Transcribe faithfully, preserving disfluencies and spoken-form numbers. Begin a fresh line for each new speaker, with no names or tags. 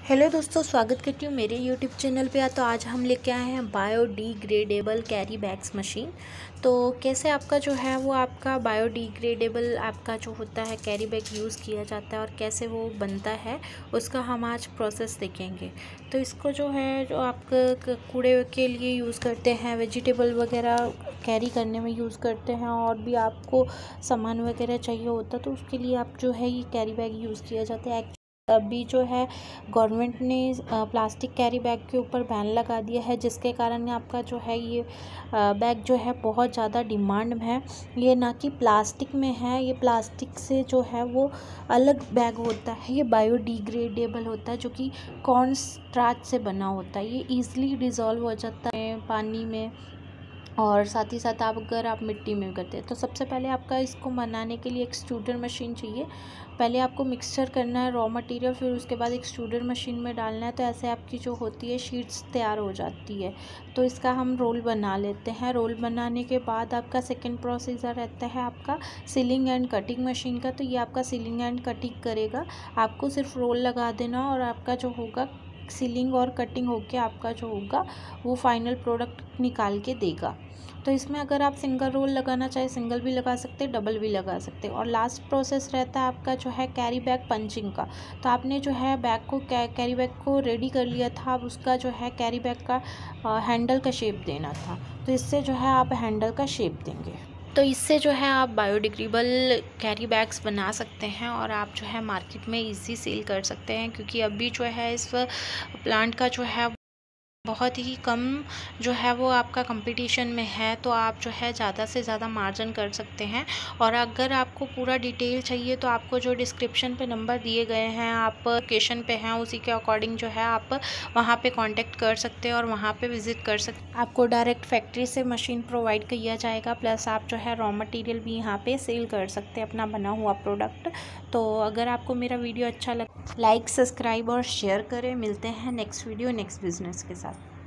Hello दोस्तों, स्वागत करती हूँ मेरे यूट्यूब चैनल पे। तो आज हम लेके आए हैं बायोडिग्रेडेबल कैरी बैग्स मशीन। तो कैसे आपका जो है वो आपका बायोडिग्रेडेबल आपका जो होता है कैरी बैग यूज़ किया जाता है और कैसे वो बनता है, उसका हम आज प्रोसेस देखेंगे। तो इसको जो है जो आप कूड़े के लिए यूज़ करते हैं, वेजिटेबल वगैरह कैरी करने में यूज़ करते हैं, और भी आपको सामान वगैरह चाहिए होता है तो उसके लिए आप जो है ये कैरी बैग यूज़ किया जाता है। अभी जो है गवर्नमेंट ने प्लास्टिक कैरी बैग के ऊपर बैन लगा दिया है, जिसके कारण आपका जो है ये बैग जो है बहुत ज़्यादा डिमांड में है। ये ना कि प्लास्टिक में है, ये प्लास्टिक से जो है वो अलग बैग होता है। ये बायोडिग्रेडेबल होता है जो कि कॉर्न स्टार्च से बना होता है। ये ईजिली डिज़ोल्व हो जाता है पानी में, और साथ ही साथ आप अगर आप मिट्टी में करते हैं तो सबसे पहले आपका इसको बनाने के लिए एक्सट्रूडर मशीन चाहिए। पहले आपको मिक्सचर करना है रॉ मटेरियल, फिर उसके बाद एक्सट्रूडर मशीन में डालना है। तो ऐसे आपकी जो होती है शीट्स तैयार हो जाती है। तो इसका हम रोल बना लेते हैं। रोल बनाने के बाद आपका सेकेंड प्रोसीजर रहता है आपका सीलिंग एंड कटिंग मशीन का। तो ये आपका सीलिंग एंड कटिंग करेगा। आपको सिर्फ रोल लगा देना और आपका जो होगा सीलिंग और कटिंग होके आपका जो होगा वो फाइनल प्रोडक्ट निकाल के देगा। तो इसमें अगर आप सिंगल रोल लगाना चाहे सिंगल भी लगा सकते, डबल भी लगा सकते। और लास्ट प्रोसेस रहता है आपका जो है कैरी बैग पंचिंग का। तो आपने जो है बैग को कैरी बैग को रेडी कर लिया था, अब उसका जो है कैरी बैग का हैंडल का शेप देना था। तो इससे जो है आप हैंडल का शेप देंगे। तो इससे जो है आप बायोडिग्रेडेबल कैरी बैग्स बना सकते हैं और आप जो है मार्केट में इजी सेल कर सकते हैं, क्योंकि अभी जो है इस प्लांट का जो है बहुत ही कम जो है वो आपका कंपटीशन में है। तो आप जो है ज़्यादा से ज़्यादा मार्जिन कर सकते हैं। और अगर आपको पूरा डिटेल चाहिए तो आपको जो डिस्क्रिप्शन पे नंबर दिए गए हैं, आप लोकेशन पे हैं, उसी के अकॉर्डिंग जो है आप वहाँ पे कांटेक्ट कर सकते हैं और वहाँ पे विज़िट कर सकते हैं। आपको डायरेक्ट फैक्ट्री से मशीन प्रोवाइड किया जाएगा, प्लस आप जो है रॉ मटेरियल भी यहाँ पे सेल कर सकते हैं अपना बना हुआ प्रोडक्ट। तो अगर आपको मेरा वीडियो अच्छा लगे, लाइक सब्सक्राइब और शेयर करें। मिलते हैं नेक्स्ट वीडियो नेक्स्ट बिजनेस के साथ।